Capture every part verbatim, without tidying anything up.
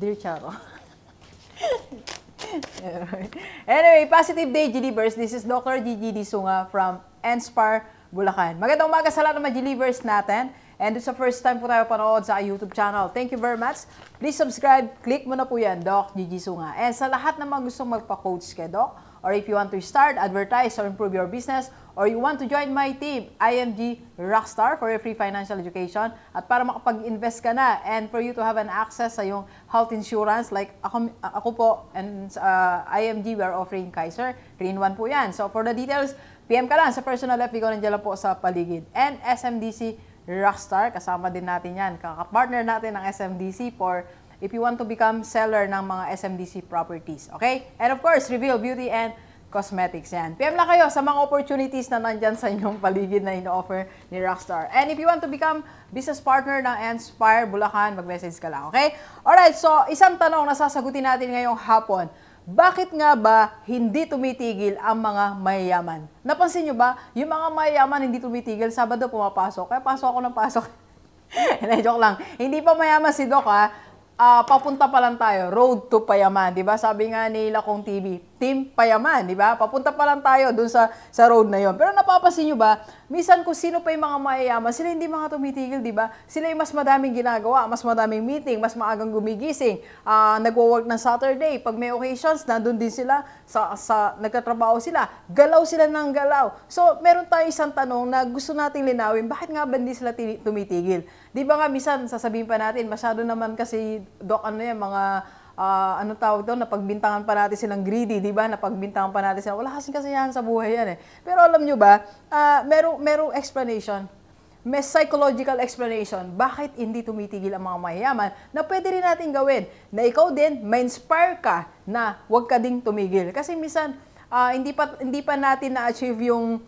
Dear Charo. Anyway, positive day, G-Livers. This is Doctor Gigi Disunga from Inspire, Bulacan. Magandang umaga sa lahat ng mga G-Livers natin. And it's the first time po tayo panood sa YouTube channel. Thank you very much. Please subscribe. Click mo na po yan, Doc Gigi Sunga. And sa lahat ng mga gustong magpa-coach kay Doc, or if you want to start, advertise, or improve your business, or you want to join my team, I M G Rockstar, for your free financial education, at para makapag-invest ka na, and for you to have an access sa yung health insurance, like ako, ako po, and uh, I M G, we are offering Kaiser, three in one po yan. So for the details, P M ka lang sa personal F B ko, nandiyan lang po sa paligid. And S M D C Rockstar, kasama din natin yan. Kaka-partner natin ng S M D C for if you want to become seller ng mga S M D C properties. Okay? And of course, Reveal Beauty and Cosmetics yan. P M lang kayo sa mga opportunities na nandyan sa inyong paligid na ino-offer ni Rockstar. And if you want to become business partner ng Inspire Bulacan, mag-message ka lang. Okay? Alright, so isang tanong na sasagutin natin ngayong hapon. Bakit nga ba hindi tumitigil ang mga mayayaman? Napansin nyo ba, yung mga mayayaman hindi tumitigil, Sabado pumapasok, kaya pasok ako ng pasok. Hindi, joke lang. Hindi pa mayaman si Doc, ha? Uh, papunta pa lang tayo, road to payaman, di ba? Sabi nga ni Lakong T V, Team Payaman, di ba? Papunta pa lang tayo dun sa, sa road na yon. Pero napapansin nyo ba, minsan kung sino pa yung mga mayayaman, sila hindi mga tumitigil, di ba? Sila yung mas madaming ginagawa, mas madaming meeting, mas maagang gumigising, uh, nagwo-work ng Saturday, pag may occasions, nandun din sila, sa, sa, nagtatrabaho sila, galaw sila ng galaw. So, meron tayong isang tanong na gusto nating linawin, bakit nga ba hindi sila tumitigil? Di ba nga, minsan, sasabihin pa natin, masyado naman kasi, Doc, ano yan, mga, uh, ano tawag doon, napagbintangan pa natin silang greedy, di ba? Napagbintangan pa natin sila. Wala kasing kasiyahan sa buhay yan eh. Pero alam nyo ba, uh, merong, merong explanation, may psychological explanation, bakit hindi tumitigil ang mga mayayaman na pwede rin natin gawin. Na ikaw din, ma-inspire ka na huwag ka ding tumigil. Kasi minsan, uh, hindi, pa, hindi pa natin na-achieve yung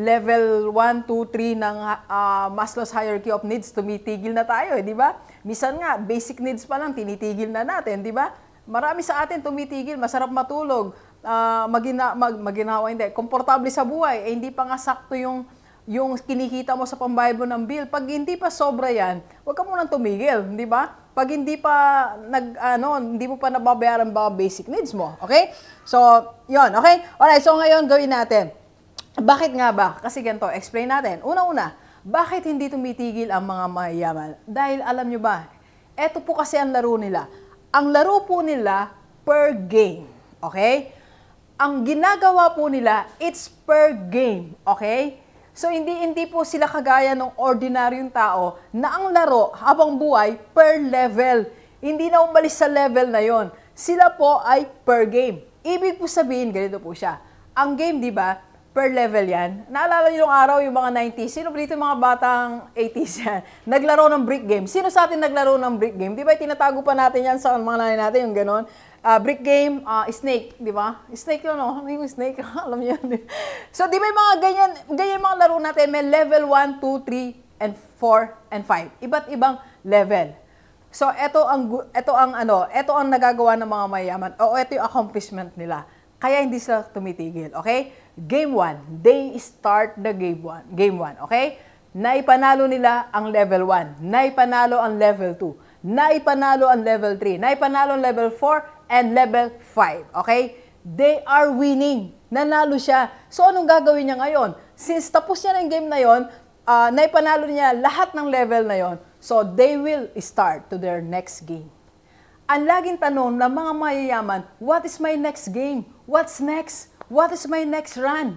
level one, two, three ng uh, Maslow's hierarchy of needs, tumitigil na tayo, eh, di ba? Minsan nga, basic needs pa lang, tinitigil na natin, di ba? Marami sa atin tumitigil, masarap matulog, uh, magina, mag, maginawa, hindi, komportable sa buhay, eh, hindi pa nga sakto yung, yung kinikita mo sa pambayad mo ng bill. Pag hindi pa sobra yan, huwag ka munang tumigil, di ba? Pag hindi pa, nag, ano, hindi mo pa nababayaran ba basic needs mo, okay? So, yon, okay? Alright, so ngayon gawin natin. Bakit nga ba? Kasi ganito, explain natin. Una-una, bakit hindi tumitigil ang mga mayayaman? Dahil alam nyo ba, eto po kasi ang laro nila. Ang laro po nila per game. Okay? Ang ginagawa po nila, it's per game. Okay? So, hindi, hindi po sila kagaya ng ordinaryong tao na ang laro habang buhay per level. Hindi na umalis sa level na yon. Sila po ay per game. Ibig po sabihin, ganito po siya. Ang game, di ba, per level yan. Naalala niyo yung araw, yung mga nineties, sino dito yung mga batang eighties yan? Naglaro ng brick game. Sino sa atin naglaro ng brick game? Di ba tinatago pa natin yan sa mga nanay natin, yung gano'n? Uh, brick game, uh, snake, di ba? Snake yun, no? Yung snake, alam niyo yan. So, di ba yung mga ganyan, ganyan mga laro natin, may level one, two, three, and four, and five. Iba't ibang level. So, ito ang, ito ang, ano, ito ang nagagawa ng mga mayayaman, o ito yung accomplishment nila. Kaya hindi sila tumitigil, okay? Game one, they start the game one. Game one, okay? Naipanalo nila ang level one, naipanalo ang level two, naipanalo ang level three, naipanalo ang level four, and level five, okay? They are winning. Nanalo siya. So, anong gagawin niya ngayon? Since tapos niya ng game na yon, uh, naipanalo niya lahat ng level na yon, so they will start to their next game. Ang laging tanong ng mga mayayaman, what is my next game? What's next? What is my next run?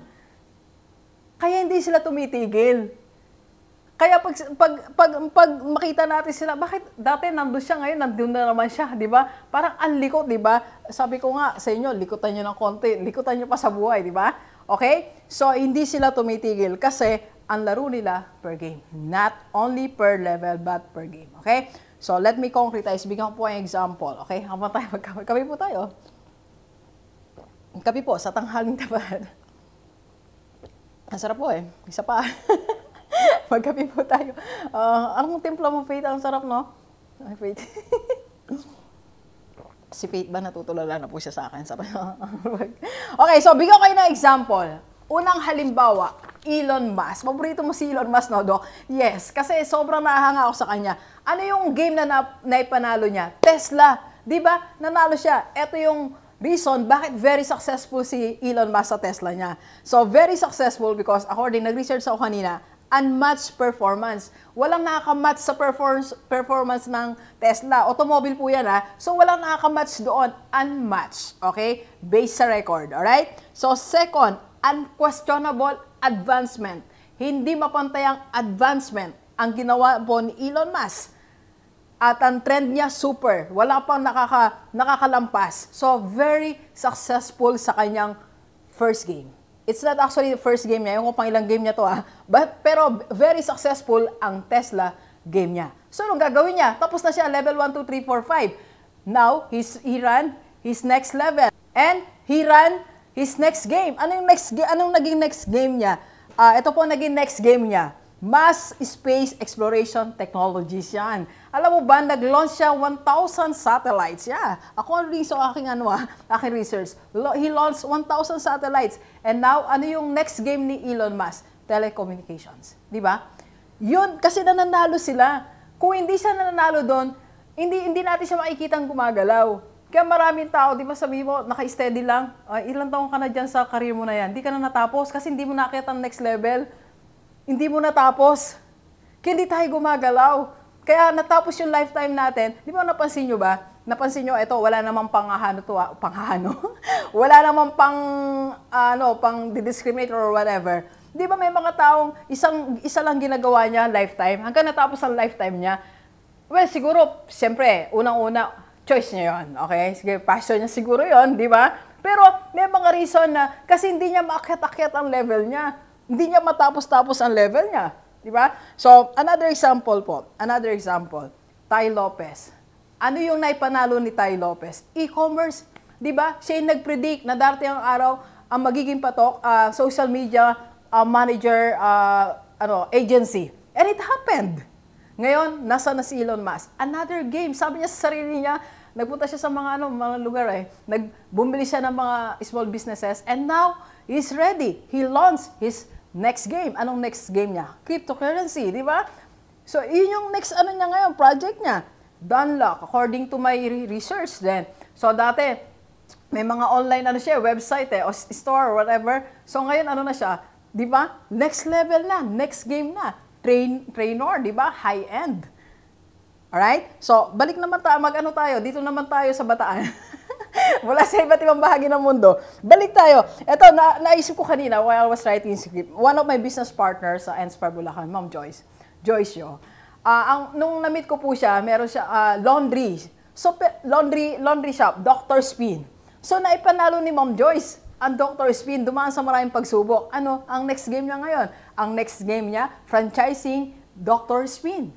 Kaya hindi sila tumitigil. Kaya pag, pag, pag, pag makita natin sila, bakit dati nandun siya, ngayon nandun na naman siya, di ba? Parang ang likot, di ba? Sabi ko nga sa inyo, likutan nyo ng konti, likutan nyo pa sa buhay, di ba? Okay? So, hindi sila tumitigil kasi ang laro nila per game. Not only per level, but per game. Okay? So, let me concretize. Bigyan ko po ang example. Okay? Habang tayo, magkape po tayo. Kape po, sa tanghaling tapat. Ang sarap po eh. Isa pa. Magkape po tayo. Uh, anong timpla mo, Faith? Ang sarap, no? Ay, Faith. Si Faith ba natutulala na po siya sa akin? Okay, so bigyan ko kayo ng example. Unang halimbawa, Elon Musk. Paborito mo si Elon Musk, no, Doc? Yes, kasi sobrang nahanga ako sa kanya. Ano yung game na naipanalo niya? Tesla. Di ba? Nanalo siya. Ito yung reason bakit very successful si Elon Musk sa Tesla niya. So, very successful because according, nag-research ako kanina, unmatched performance. Walang nakaka-match sa performance, performance ng Tesla. Automobile po yan ha. So, walang nakaka-match doon. Unmatched. Okay? Based sa record. Alright? So, second, unquestionable advancement. Hindi mapantay ang advancement ang ginawa po ni Elon Musk. At ang trend niya, super. Wala pang nakaka, nakakalampas. So, very successful sa kanyang first game. It's not actually the first game niya. Yung kung pang ilang game niya to ah. But, pero very successful ang Tesla game niya. So, anong gagawin niya? Tapos na siya, level one, two, three, four, five. Now, he's, he ran his next level. And he ran his next game. Ano yung next, anong naging next game niya? Uh, ito po naging next game niya. Mass Space Exploration Technologies yan. Alam mo ba, nag-launch siya one thousand satellites. Yeah. Ako ang reason aking, ano, ah, aking research. He launched one thousand satellites. And now, ano yung next game ni Elon Musk? Telecommunications. Di ba? Yun, kasi nananalo sila. Kung hindi siya nananalo doon, hindi, hindi natin siya makikitang gumagalaw. Kaya maraming tao, di ba sabi mo, naka-steady lang, uh, ilang taong ka na dyan sa career mo na yan, hindi ka na natapos kasi hindi mo nakita ang next level. Hindi mo natapos. Kaya hindi tayo gumagalaw. Kaya natapos yung lifetime natin. Di ba napansin nyo ba? Napansin nyo, ito, wala namang panghahano to, ah, panghahano? Wala namang pang, ano, pang discriminate or whatever. Di ba may mga taong isang, isa lang ginagawa niya lifetime, hanggang natapos ang lifetime niya? Well, siguro, siyempre, unang-una, choice niya yun. Okay? Sige, passion niya siguro yun, di ba? Pero may mga reason na, kasi hindi niya maakyat-akyat ang level niya. Hindi niya matapos-tapos ang level niya. Di ba? So, another example po. Another example. Tai Lopez. Ano yung naipanalo ni Tai Lopez? E-commerce. Di ba? Siya yung nag-predict na darating ang araw ang magiging patok, uh, social media uh, manager uh, ano, agency. And it happened. Ngayon, nasa na si Elon Musk. Another game. Sabi niya sa sarili niya, nagpunta siya sa mga, ano, mga lugar eh. Nagbumili siya ng mga small businesses. And now, he's ready. He launched his next game. Anong next game niya? Cryptocurrency, di ba? So, yun yung next ano niya ngayon, project niya. Dunlock, according to my research then. So, dati, may mga online ano siya, website eh, o store or whatever. So, ngayon ano na siya, di ba? Next level na, next game na. Train, trainer, di ba? High-end. Alright? So, balik naman tayo, mag-ano tayo, dito naman tayo sa Bataan. Mula sa iba't ibang bahagi ng mundo. Balik tayo. Ito, na, naisip ko kanina while I was writing script. One of my business partners sa Enspar Bulacan, Ma'am Joyce. Joyce yo. Uh, ang, nung na-meet ko po siya, meron siya uh, laundry. So, laundry, laundry shop, Doctor Spin. So, naipanalo ni Ma'am Joyce ang Doctor Spin. Dumaan sa maraming pagsubok. Ano, ang next game niya ngayon? Ang next game niya, franchising Doctor Spin.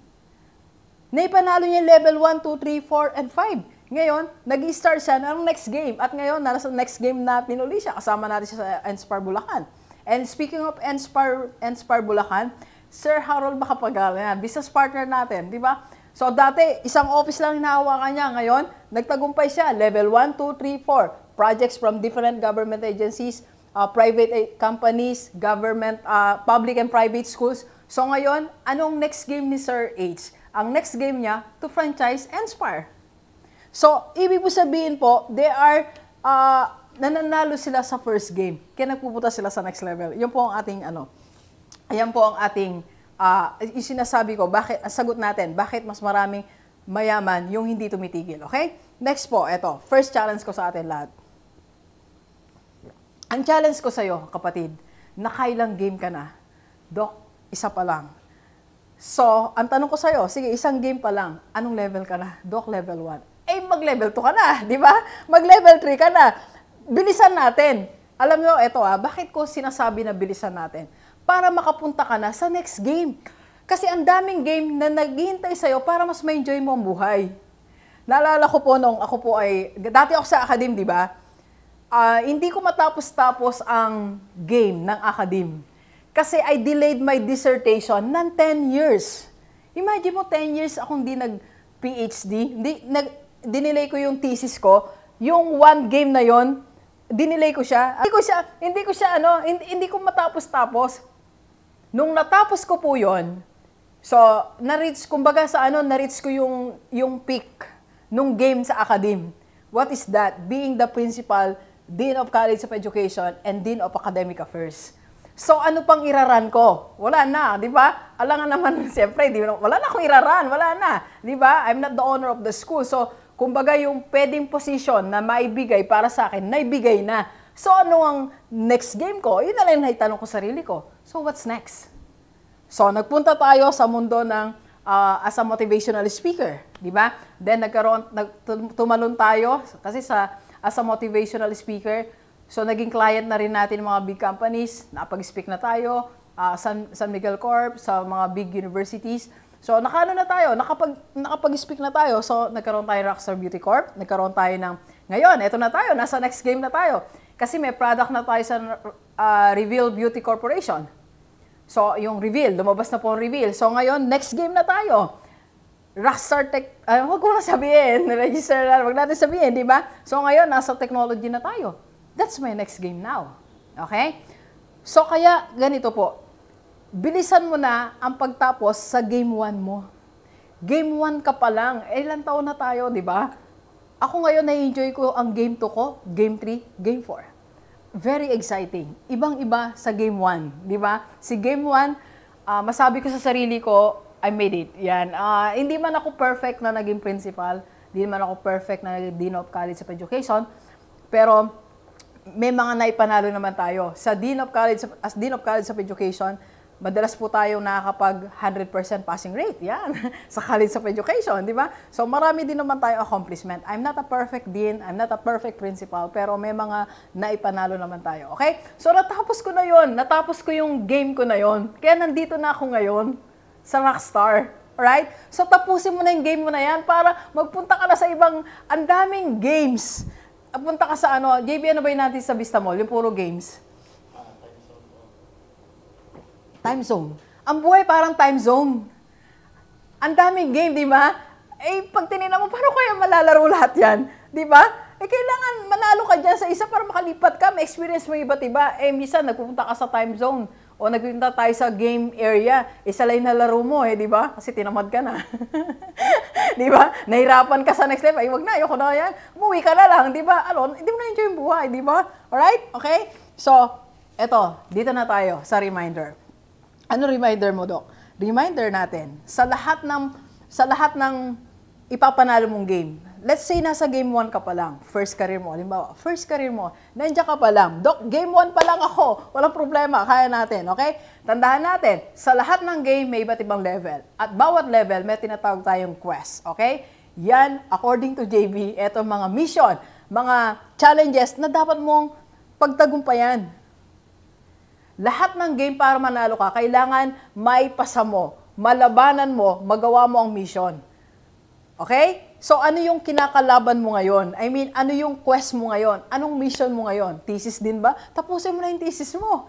Naipanalo niya level one, two, three, four, and five. Ngayon, nag-i-start siya ng next game. At ngayon, nasa next game na pinuli siya. Kasama natin siya sa Enspar Bulacan. And speaking of Enspar, Enspar Bulacan, Sir Harold Macapagal, yan, business partner natin, di ba? So, dati, isang office lang hinahawakan niya. Ngayon, nagtagumpay siya. Level one, two, three, four. Projects from different government agencies, uh, private companies, government, uh, public and private schools. So, ngayon, anong next game ni Sir H? Ang next game niya, to franchise Enspar. So, ibig po sabihin po, they are, uh, nananalo sila sa first game. Kaya nagpupunta sila sa next level. Yan po ang ating, ano, ayan po ang ating, uh, yung sinasabi ko, bakit, ang sagot natin, bakit mas maraming mayaman yung hindi tumitigil, okay? Next po, eto, first challenge ko sa atin lahat. Ang challenge ko sa'yo, kapatid, nakailang game ka na? Doc, isa pa lang. So, ang tanong ko sa'yo, sige, isang game pa lang, anong level ka na? Doc, level one. Eh, mag-level two ka na, di ba? Mag-level three ka na. Bilisan natin. Alam nyo, eto ah, bakit ko sinasabi na bilisan natin? Para makapunta ka na sa next game. Kasi ang daming game na naghihintay sa'yo para mas ma-enjoy mo ang buhay. Naalala ko po nung ako po ay, dati ako sa academe, di ba? Uh, hindi ko matapos-tapos ang game ng academe. Kasi I delayed my dissertation ng ten years. Imagine mo, ten years akong di nag-P H D. Hindi, nag, dinilay ko yung thesis ko. Yung one game na yon, dinilay ko siya. Hindi ko siya, hindi ko siya, ano, hindi, hindi ko matapos-tapos. Nung natapos ko po yon, so, na-reach, kumbaga sa ano, na-reach ko yung, yung peak nung game sa academe. What is that? Being the principal, Dean of College of Education, and Dean of Academic Affairs. So, ano pang iraran ko? Wala na, di ba? Alangan naman, siyempre, di, wala na akong iraran, wala na. Di ba? I'm not the owner of the school. So, kumbaga yung pwedeng position na maibigay para sa akin, naibigay na. So, ano ang next game ko? Yun na lang naitanong ko sarili ko. So, what's next? So, nagpunta tayo sa mundo ng uh, as a motivational speaker. Di ba? Then, nagkaroon, nag, tumalon tayo kasi sa as a motivational speaker. So, naging client na rin natin mga big companies. Nakapag-speak na tayo, uh, San, San Miguel Corp, sa mga big universities. So, nakaano na tayo, nakapag, nakapag-speak na tayo. So, nagkaroon tayo ng Rockstar Beauty Corp. Nagkaroon tayo ng, ngayon, eto na tayo, nasa next game na tayo. Kasi may product na tayo sa uh, Reveal Beauty Corporation. So, yung Reveal, lumabas na po ang Reveal. So, ngayon, next game na tayo. Rockstar Tech, ay, wag ko na sabihin, register na, wag natin sabihin, di ba? So, ngayon, nasa technology na tayo. That's my next game now. Okay? So, kaya ganito po. Bilisan mo na ang pagtapos sa game one mo. Game one ka pa lang. Eh, ilang taon na tayo, di ba? Ako ngayon, na-enjoy ko ang game two ko, game three, game four. Very exciting. Ibang-iba sa game one, di ba? Si game one, uh, masabi ko sa sarili ko, I made it. Yan. Uh, hindi man ako perfect na naging principal. Hindi man ako perfect na naging Dean of College of Education. Pero, may mga naipanalo naman tayo. Sa Dean of College, as Dean of College of Education, madalas po tayong nakakapag one hundred percent passing rate. Yan. Sa College of Education, di ba? So, marami din naman tayong accomplishment. I'm not a perfect dean, I'm not a perfect principal, pero may mga naipanalo naman tayo. Okay? So, natapos ko na yon. Natapos ko yung game ko na yon. Kaya nandito na ako ngayon sa Rockstar. Alright? So, tapusin mo na yung game mo na yan para magpunta ka na sa ibang, ang daming games. Punta ka sa ano, J B, ano ba yung natin sa Vista Mall? Yung puro games. Time zone. Ang buhay parang time zone. Ang daming game, di ba? Eh, pag tinignan mo, paano kaya malalaro lahat yan? Di ba? Eh, kailangan manalo ka dyan sa isa para makalipat ka, ma-experience mo iba't iba. Eh, minsan, nagpupunta ka sa time zone. O nagpunta tayo sa game area, isa lang na laro mo eh, di ba? Kasi tinamad ka na. Di ba? Nahirapan ka sa next level. Ay, wag na, ayoko na yan. Umuwi ka na lang, di ba? Alon, hindi mo na enjoy yung buhay, di ba? Alright? Okay? So, eto, dito na tayo sa reminder. Ano reminder mo, Doc? Reminder natin, sa lahat ng, sa lahat ng ipapanalo mong game, let's say nasa game one ka pa lang, first career mo, halimbawa, first career mo, nandiyan ka pa lang, Doc, game one pa lang ako, walang problema, kaya natin, okay? Tandaan natin, sa lahat ng game, may iba't ibang level. At bawat level, may tinatawag tayong quest, okay? Yan, according to J B, eto mga mission, mga challenges na dapat mong pagtagumpayan. Lahat ng game para manalo ka, kailangan may pasa mo, malabanan mo, magawa mo ang mission. Okay? So, ano yung kinakalaban mo ngayon? I mean, ano yung quest mo ngayon? Anong mission mo ngayon? Thesis din ba? Tapusin mo na yung thesis mo.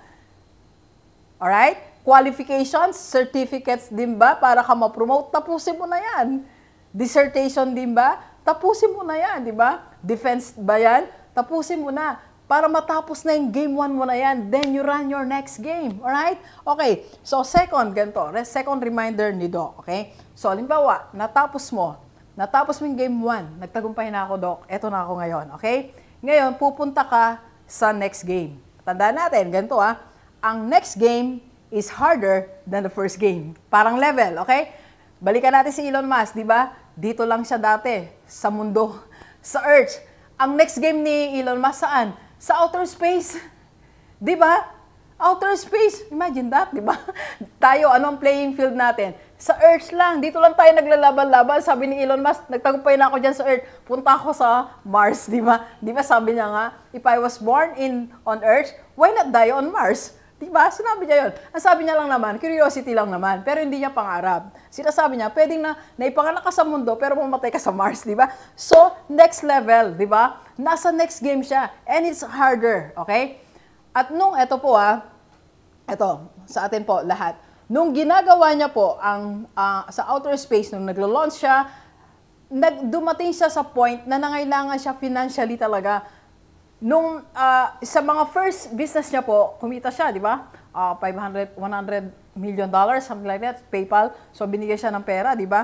Alright? Qualifications, certificates din ba para ka ma-promote? Tapusin mo na yan. Dissertation din ba? Tapusin mo na yan, di ba? Defense ba yan? Tapusin mo na. Para matapos na yung game one mo na yan, then you run your next game. Alright? Okay. So, second, ganito. Second reminder ni Doc. Okay? So, halimbawa, natapos mo. Natapos mo yung game one. Nagtagumpay na ako, Doc. Eto na ako ngayon. Okay? Ngayon, pupunta ka sa next game. Tandaan natin, ganito ah. Ang next game is harder than the first game. Parang level, okay? Balikan natin si Elon Musk, di ba? Dito lang siya dati, sa mundo, sa Earth. Ang next game ni Elon Musk saan? Sa outer space. Di ba? Outer space. Imagine that, di ba? Tayo, ano ang playing field natin? Sa Earth lang. Dito lang tayo naglalaban-laban. Sabi ni Elon Musk, nagtagumpay na ako dyan sa Earth. Punta ako sa Mars, di ba? Di ba sabi niya nga, if I was born in on Earth, why not die on Mars? Di ba? Sinabi niya yun. Ang sabi niya lang naman, curiosity lang naman. Pero hindi niya pangarap. Sinasabi niya, pwedeng na naipanganak ka sa mundo, pero mamatay ka sa Mars, di ba? So, next level, di ba? Nasa next game siya. And it's harder, okay? At nung, eto po ah, eto, sa atin po, lahat. Nung ginagawa niya po ang, uh, sa outer space, nung naglo-launch siya, nag, dumating siya sa point na nangailangan siya financially talaga. Nung uh, sa mga first business niya po, kumita siya, di ba? Uh, five hundred, one hundred million dollars, something like that, PayPal. So, binigyan siya ng pera, di ba?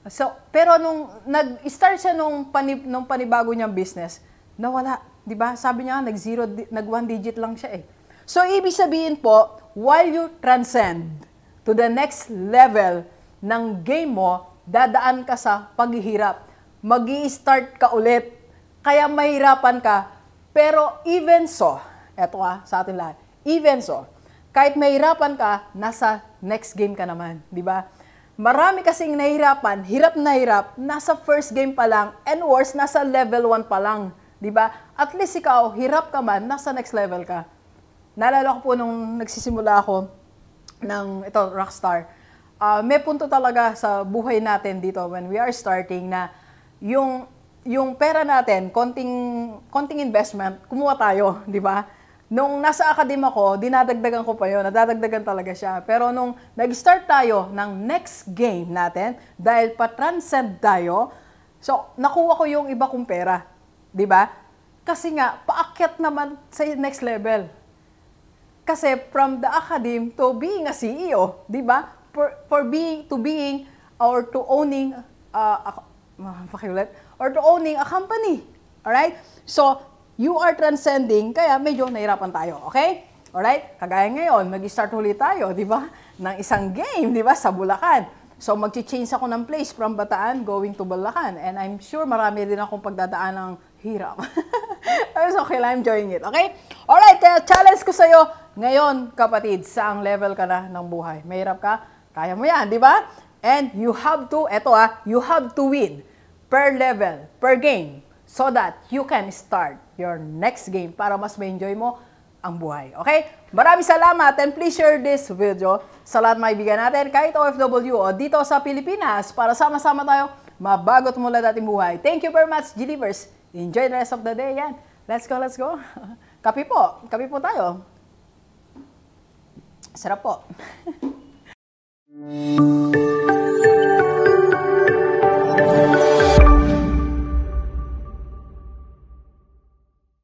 So, pero nung nag-start siya nung, panib, nung panibago niyang business, nawala. Di ba? Sabi niya, nag-zero, nag-one digit lang siya eh. So, ibig sabihin po, while you transcend to the next level ng game mo, dadaan ka sa paghihirap. Mag-i-start ka ulit. Kaya mahirapan ka. Pero even so, eto ah, sa atin lahat, even so, kahit mahirapan ka, nasa next game ka naman. Di ba? Marami kasing nahihirapan, hirap na hirap, nasa first game pa lang, and worse, nasa level one pa lang. Di ba? At least ikaw, hirap ka man, nasa next level ka. Naalala ko po nung nagsisimula ako ng ito, Rockstar, uh, may punto talaga sa buhay natin dito when we are starting na yung, yung pera natin, konting, konting investment, kumuha tayo, di ba? Nung nasa academe ako, dinadagdagan ko pa yun, nadadagdagan talaga siya. Pero nung nag-start tayo ng next game natin, dahil pa-transcend tayo, so nakuha ko yung iba kong pera. Di ba? Kasi nga, paakyat naman sa next level. Kasi from the academe to being a C E O, di ba? For, for being, to being, or to owning, uh, a, pakiulit, or to owning a company. Alright? So, you are transcending, kaya medyo nahirapan tayo, okay? Alright? Kagaya ngayon, mag-start ulit tayo, di ba? Ng isang game, di ba? Sa Bulacan. So, mag-change ako ng place from Bataan going to Bulacan. And I'm sure marami din akong pagdadaan ng hirap. Pero okay lang, I'm enjoying it, okay? Alright, kaya challenge ko sa'yo, ngayon, kapatid, saang level ka na ng buhay? Mahirap ka? Kaya mo yan, di ba? And you have to, eto ah, you have to win per level, per game, so that you can start your next game para mas ma-enjoy mo ang buhay. Okay? Maraming salamat and please share this video sa lahat ng kaibigan natin, kahit O F W o dito sa Pilipinas, para sama-sama tayo mabagot mula dating buhay. Thank you very much, G-Livers. Enjoy the rest of the day. Yan. Let's go, let's go. Kape po. Kape po tayo. Sarap po.